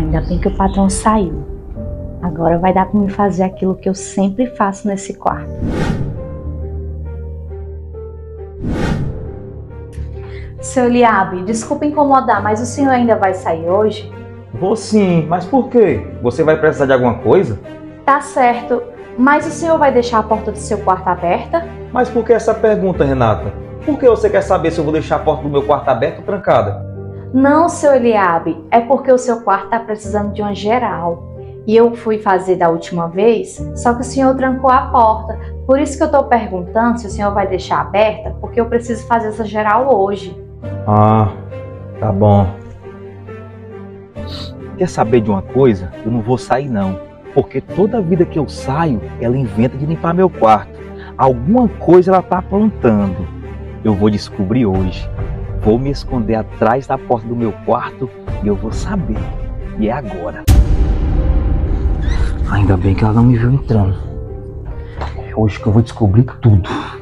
Ainda bem que o patrão saiu. Agora vai dar para me fazer aquilo que eu sempre faço nesse quarto. Seu Eliabe, desculpa incomodar, mas o senhor ainda vai sair hoje? Vou sim, mas por quê? Você vai precisar de alguma coisa? Tá certo, mas o senhor vai deixar a porta do seu quarto aberta? Mas por que essa pergunta, Renata? Por que você quer saber se eu vou deixar a porta do meu quarto aberta ou trancada? Não, seu Eliabe, é porque o seu quarto tá precisando de uma geral. E eu fui fazer da última vez, só que o senhor trancou a porta. Por isso que eu tô perguntando se o senhor vai deixar aberta, porque eu preciso fazer essa geral hoje. Ah, tá bom. Quer saber de uma coisa? Eu não vou sair não, porque toda vida que eu saio, ela inventa de limpar meu quarto. Alguma coisa ela tá aprontando. Eu vou descobrir hoje. Vou me esconder atrás da porta do meu quarto e eu vou saber. E é agora. Ainda bem que ela não me viu entrando. É hoje que eu vou descobrir tudo.